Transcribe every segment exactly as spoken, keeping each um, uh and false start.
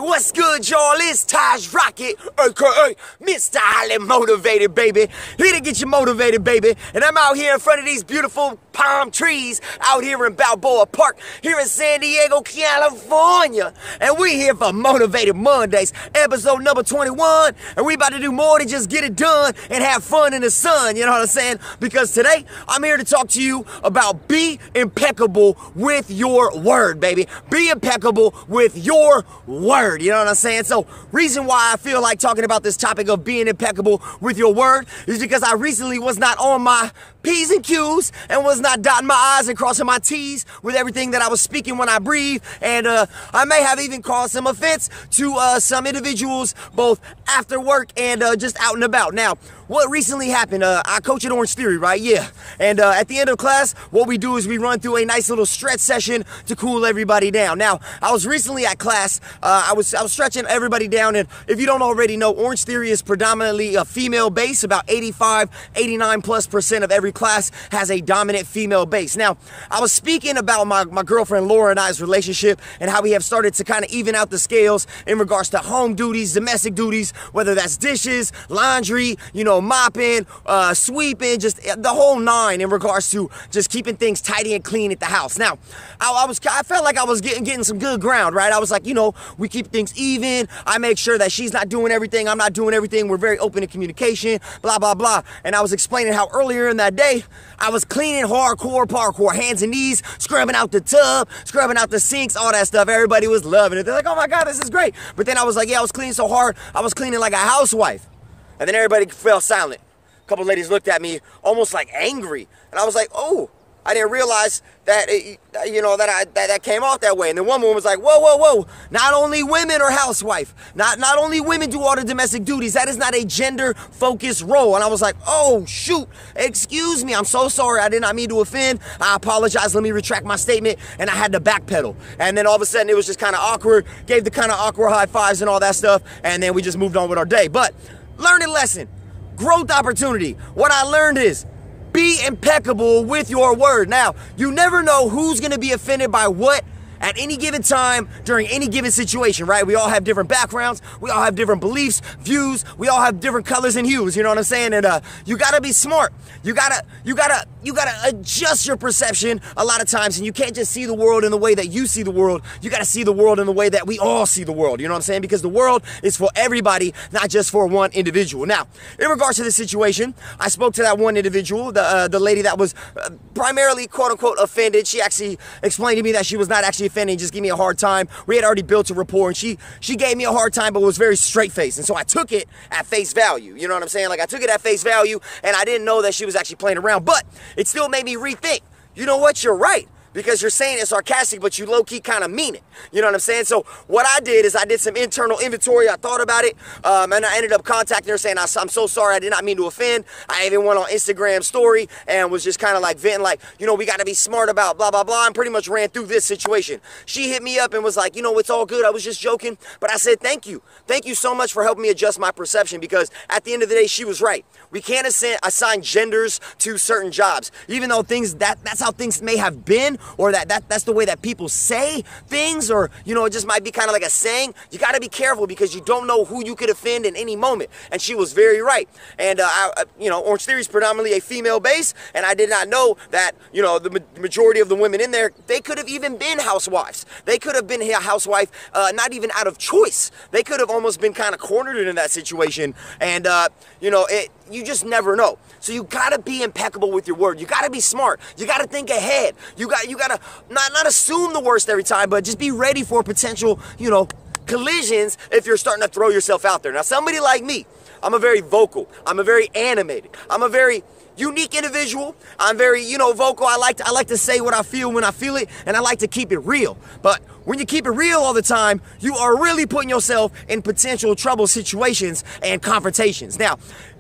what's good, y'all? It's Taj Rockitt, aka Mister Highly Motivated, baby. Here to get you motivated, baby. And I'm out here in front of these beautiful palm trees out here in Balboa Park, here in San Diego, California. And we here for Motivated Mondays, episode number twenty-one. And we about to do more than just get it done and have fun in the sun, you know what I'm saying? Because today, I'm here to talk to you about be impeccable with your word, baby. Be impeccable with your word, you know what I'm saying? So, reason why I feel like talking about this topic of being impeccable with your word is because I recently was not on my P's and Q's and was not dotting my I's and crossing my T's with everything that I was speaking when I breathe. And uh, I may have even caused some offense to uh, some individuals, both after work and uh, just out and about. Now, what recently happened, uh, I coach at Orange Theory, right? Yeah. And uh, at the end of class, what we do is we run through a nice little stretch session to cool everybody down. Now, I was recently at class, uh, I was I was stretching everybody down, and if you don't already know, Orange Theory is predominantly a female base. About eighty-five, eighty-nine plus percent of every class has a dominant female base. Now, I was speaking about my, my girlfriend Laura and I's relationship and how we have started to kind of even out the scales in regards to home duties, domestic duties, whether that's dishes, laundry, you know, mopping, uh, sweeping, just the whole nine in regards to just keeping things tidy and clean at the house. Now, I, I was, I felt like I was getting, getting some good ground, right? I was like, you know, we keep things even. I make sure that she's not doing everything. I'm not doing everything. We're very open in communication, blah, blah, blah. And I was explaining how earlier in that day, I was cleaning hardcore parkour, hands and knees, scrubbing out the tub, scrubbing out the sinks, all that stuff. Everybody was loving it. They're like, oh my God, this is great. But then I was like, yeah, I was cleaning so hard, I was cleaning like a housewife. And then everybody fell silent. A couple ladies looked at me almost like angry. And I was like, oh, I didn't realize that, it, you know, that I that, that came off that way. And then one woman was like, whoa, whoa, whoa. Not only women are housewife. Not, not only women do all the domestic duties. That is not a gender-focused role. And I was like, oh, shoot. Excuse me. I'm so sorry. I did not mean to offend. I apologize. Let me retract my statement. And I had to backpedal. And then all of a sudden, it was just kind of awkward. Gave the kind of awkward high fives and all that stuff. And then we just moved on with our day. But learning lesson. Growth opportunity. What I learned is be impeccable with your word. Now, you never know who's going to be offended by what at any given time during any given situation, right? We all have different backgrounds. We all have different beliefs, views. We all have different colors and hues. You know what I'm saying? And uh, you gotta be smart. You gotta, you gotta, you gotta adjust your perception a lot of times, and you can't just see the world in the way that you see the world. You gotta see the world in the way that we all see the world. You know what I'm saying? Because the world is for everybody, not just for one individual. Now, in regards to this situation, I spoke to that one individual, the uh, the lady that was uh, primarily quote unquote offended. She actually explained to me that she was not actually offending, just give me a hard time. We had already built a rapport, and she she gave me a hard time, but was very straight-faced, and so I took it at face value. You know what I'm saying? Like, I took it at face value, and I didn't know that she was actually playing around, but it still made me rethink. You know what? You're right. Because you're saying it sarcastic, but you low-key kind of mean it. You know what I'm saying? So what I did is I did some internal inventory. I thought about it, um, and I ended up contacting her saying, I'm so sorry. I did not mean to offend. I even went on Instagram story and was just kind of like venting like, you know, we got to be smart about blah, blah, blah, and pretty much ran through this situation. She hit me up and was like, you know, it's all good. I was just joking. But I said, thank you. Thank you so much for helping me adjust my perception, because at the end of the day, she was right. We can't assign, assign genders to certain jobs, even though things that that's how things may have been, or that, that that's the way that people say things, or, you know, it just might be kind of like a saying. You got to be careful because you don't know who you could offend in any moment. And she was very right. And, uh, I, you know, Orange Theory is predominantly a female base, and I did not know that, you know, the ma majority of the women in there, they could have even been housewives. They could have been a housewife, uh, not even out of choice. They could have almost been kind of cornered in that situation. And, uh, you know, it, you just never know. So you gotta be impeccable with your word. You gotta be smart. You gotta think ahead. You got you gotta not not assume the worst every time, but just be ready for potential, you know, collisions if you're starting to throw yourself out there. Now, somebody like me, I'm a very vocal. I'm a very animated. I'm a very unique individual. I'm very, you know, vocal. I like to, I like to say what I feel when I feel it, and I like to keep it real. But when you keep it real all the time, you are really putting yourself in potential trouble situations and confrontations. Now,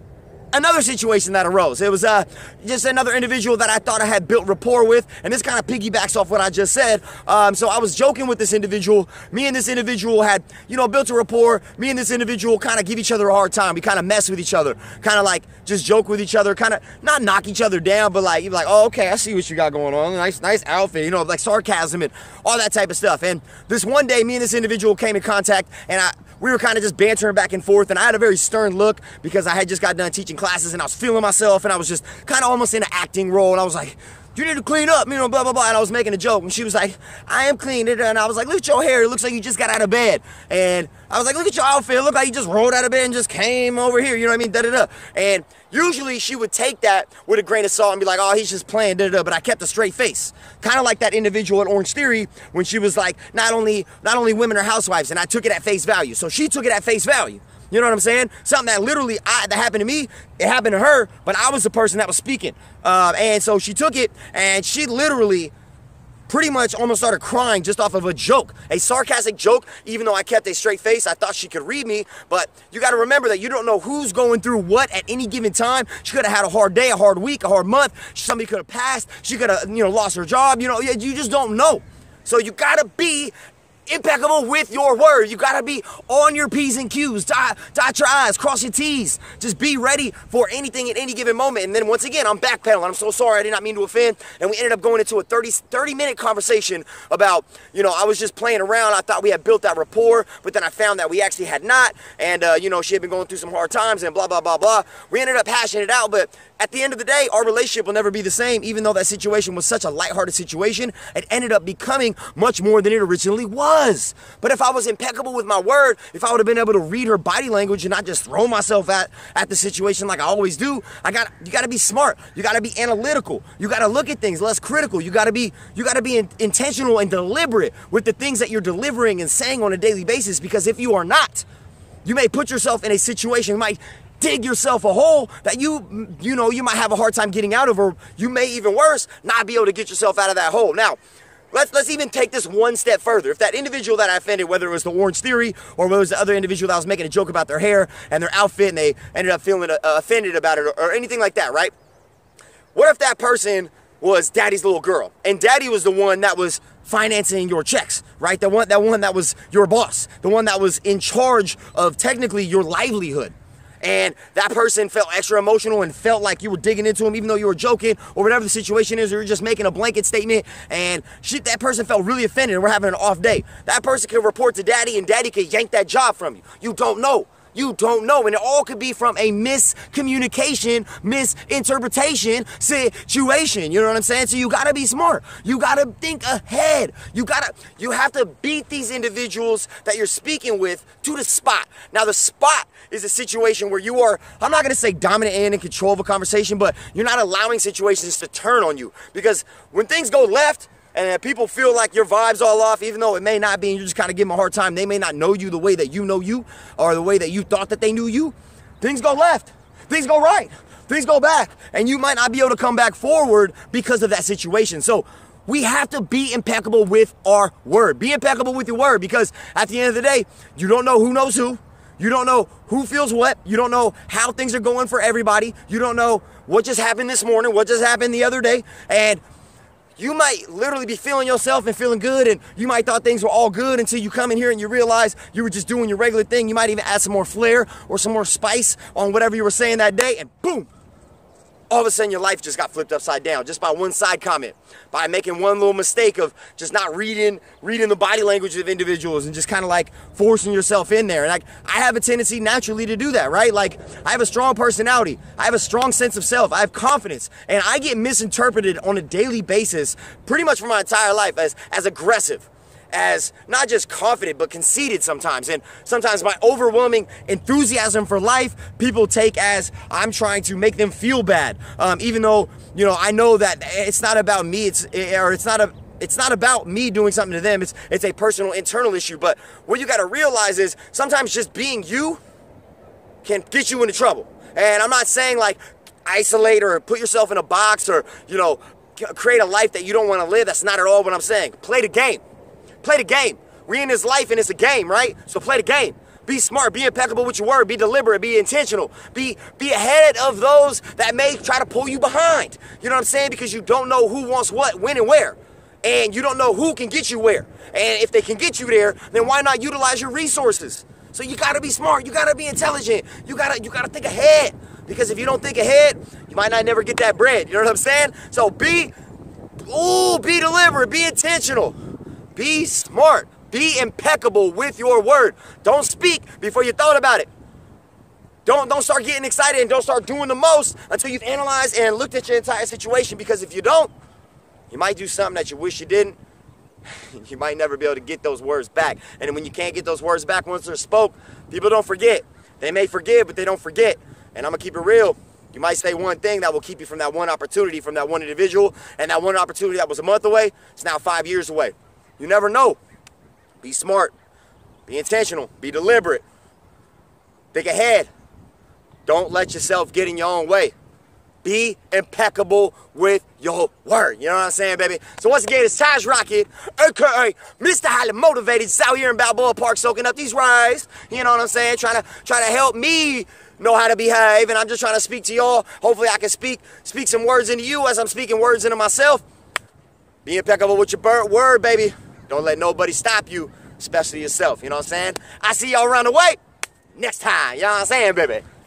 another situation that arose. It was uh, just another individual that I thought I had built rapport with, and this kind of piggybacks off what I just said. Um, so I was joking with this individual. Me and this individual had, you know, built a rapport. Me and this individual kind of give each other a hard time. We kind of mess with each other, kind of like just joke with each other, kind of not knock each other down, but like, you're like, oh, okay, I see what you got going on. Nice, nice outfit, you know, like sarcasm and all that type of stuff. And this one day, me and this individual came in contact, and I, we were kind of just bantering back and forth, and I had a very stern look because I had just got done teaching classes, and I was feeling myself, and I was just kind of almost in an acting role, and I was like, you need to clean up, you know, blah, blah, blah, and I was making a joke, and she was like, I am clean, and I was like, look at your hair, it looks like you just got out of bed, and I was like, look at your outfit, it looked like you just rolled out of bed and just came over here, you know what I mean, da-da-da, and usually she would take that with a grain of salt and be like, oh, he's just playing, da-da-da, but I kept a straight face, kind of like that individual at Orange Theory when she was like, not only, not only women are housewives, and I took it at face value, so she took it at face value. You know what I'm saying? Something that literally, I, that happened to me, it happened to her, but I was the person that was speaking. Uh, and so she took it, and she literally pretty much almost started crying just off of a joke. A sarcastic joke, even though I kept a straight face. I thought she could read me, but you got to remember that you don't know who's going through what at any given time. She could have had a hard day, a hard week, a hard month. Somebody could have passed. She could have, you know, lost her job. You know, you just don't know. So you got to be impeccable with your word. You gotta be on your P's and Q's. Dot, dot your I's, cross your T's. Just be ready for anything at any given moment. And then once again, I'm backpedaling. I'm so sorry. I did not mean to offend. And we ended up going into a thirty minute conversation about, you know, I was just playing around. I thought we had built that rapport, but then I found that we actually had not. And, uh, you know, she had been going through some hard times and blah, blah, blah, blah. We ended up hashing it out, but at the end of the day, our relationship will never be the same. Even though that situation was such a lighthearted situation, it ended up becoming much more than it originally was. But if I was impeccable with my word, if I would have been able to read her body language and not just throw myself at, at the situation like I always do, I got you got to be smart. You got to be analytical. You got to look at things less critical. You got to be you got to be in, intentional and deliberate with the things that you're delivering and saying on a daily basis. Because if you are not, you may put yourself in a situation, you might dig yourself a hole that you, you know, you might have a hard time getting out of, or you may, even worse, not be able to get yourself out of that hole. Now, let's let's even take this one step further. If that individual that I offended, whether it was the Orange Theory or whether it was the other individual that was making a joke about their hair and their outfit and they ended up feeling uh, offended about it, or, or anything like that, right? What if that person was daddy's little girl, and daddy was the one that was financing your checks, right? The one, that one that was your boss, the one that was in charge of technically your livelihood. And that person felt extra emotional and felt like you were digging into him even though you were joking, or whatever the situation is, or you're just making a blanket statement, and shit, that person felt really offended and we're having an off day. That person could report to daddy, and daddy could yank that job from you. You don't know. You don't know, and it all could be from a miscommunication, misinterpretation situation. You know what I'm saying? So you gotta be smart. You gotta think ahead. You gotta, you have to beat these individuals that you're speaking with to the spot. Now, the spot is a situation where you are, I'm not gonna say dominant and in control of a conversation, but you're not allowing situations to turn on you. Because when things go left, and people feel like your vibe's all off, even though it may not be, and you just kind of give them a hard time. They may not know you the way that you know you, or the way that you thought that they knew you. Things go left. Things go right. Things go back. And you might not be able to come back forward because of that situation. So we have to be impeccable with our word. Be impeccable with your word, because at the end of the day, you don't know who knows who. You don't know who feels what. You don't know how things are going for everybody. You don't know what just happened this morning, what just happened the other day. And you might literally be feeling yourself and feeling good, and you might thought things were all good until you come in here and you realize you were just doing your regular thing. You might even add some more flair or some more spice on whatever you were saying that day, and boom, all of a sudden your life just got flipped upside down just by one side comment, by making one little mistake of just not reading reading the body language of individuals and just kind of like forcing yourself in there. And like, I have a tendency naturally to do that, right? Like, I have a strong personality. I have a strong sense of self. I have confidence, and I get misinterpreted on a daily basis pretty much for my entire life as, as aggressive, as not just confident, but conceited sometimes. And sometimes my overwhelming enthusiasm for life, people take as I'm trying to make them feel bad. Um, even though, you know, I know that it's not about me, it's, or it's not a, it's not about me doing something to them. It's, it's a personal internal issue. But what you got to realize is sometimes just being you can get you into trouble. And I'm not saying like isolate or put yourself in a box, or, you know, create a life that you don't want to live. That's not at all what I'm saying. Play the game. Play the game. We're in this life and it's a game, right? So play the game. Be smart, be impeccable with your word, be deliberate, be intentional, be be ahead of those that may try to pull you behind. You know what I'm saying? Because you don't know who wants what, when, and where. And you don't know who can get you where. And if they can get you there, then why not utilize your resources? So you gotta be smart, you gotta be intelligent, you gotta you gotta think ahead. Because if you don't think ahead, you might not never get that bread. You know what I'm saying? So be, ooh, be deliberate, be intentional, be smart. Be impeccable with your word. Don't speak before you thought about it. Don't, don't start getting excited and don't start doing the most until you've analyzed and looked at your entire situation, because if you don't, you might do something that you wish you didn't. You might never be able to get those words back. And when you can't get those words back once they're spoke, people don't forget. They may forgive, but they don't forget. And I'm going to keep it real. You might say one thing that will keep you from that one opportunity, from that one individual, and that one opportunity that was a month away, it's now five years away. You never know. Be smart, be intentional, be deliberate, think ahead. Don't let yourself get in your own way. Be impeccable with your word. You know what I'm saying, baby? So once again, it's Taj Rockitt, a k a. Mister Highly Motivated. It's out here in Balboa Park soaking up these rides. You know what I'm saying? Trying to, trying to help me know how to behave. And I'm just trying to speak to y'all. Hopefully I can speak, speak some words into you as I'm speaking words into myself. Be impeccable with your word, baby. Don't let nobody stop you, especially yourself. You know what I'm saying? I see y'all around the way next time. You know what I'm saying, baby?